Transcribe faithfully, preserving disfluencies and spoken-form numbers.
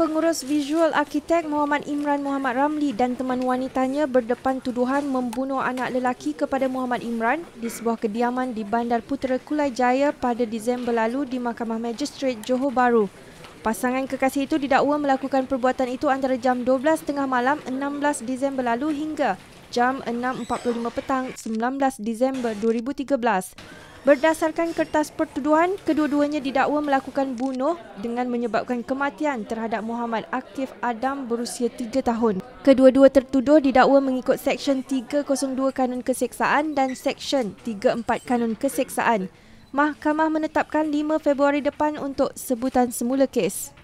Pengurus Visual Arkitek Muhammad Imran Muhammad Ramli dan teman wanitanya berdepan tuduhan membunuh anak lelaki kepada Muhammad Imran di sebuah kediaman di Bandar Putera Kulai Jaya pada Disember lalu di Mahkamah Magistrate Johor Bahru. Pasangan kekasih itu didakwa melakukan perbuatan itu antara jam dua belas tiga puluh malam enam belas Disember lalu hingga jam enam empat puluh lima petang sembilan belas Disember dua ribu tiga belas. Berdasarkan kertas pertuduhan, kedua-duanya didakwa melakukan bunuh dengan menyebabkan kematian terhadap Muhammad Akif Adam berusia tiga tahun. Kedua-dua tertuduh didakwa mengikut Seksyen tiga kosong dua Kanun Keseksaan dan Seksyen tiga puluh empat Kanun Keseksaan. Mahkamah menetapkan lima Februari depan untuk sebutan semula kes.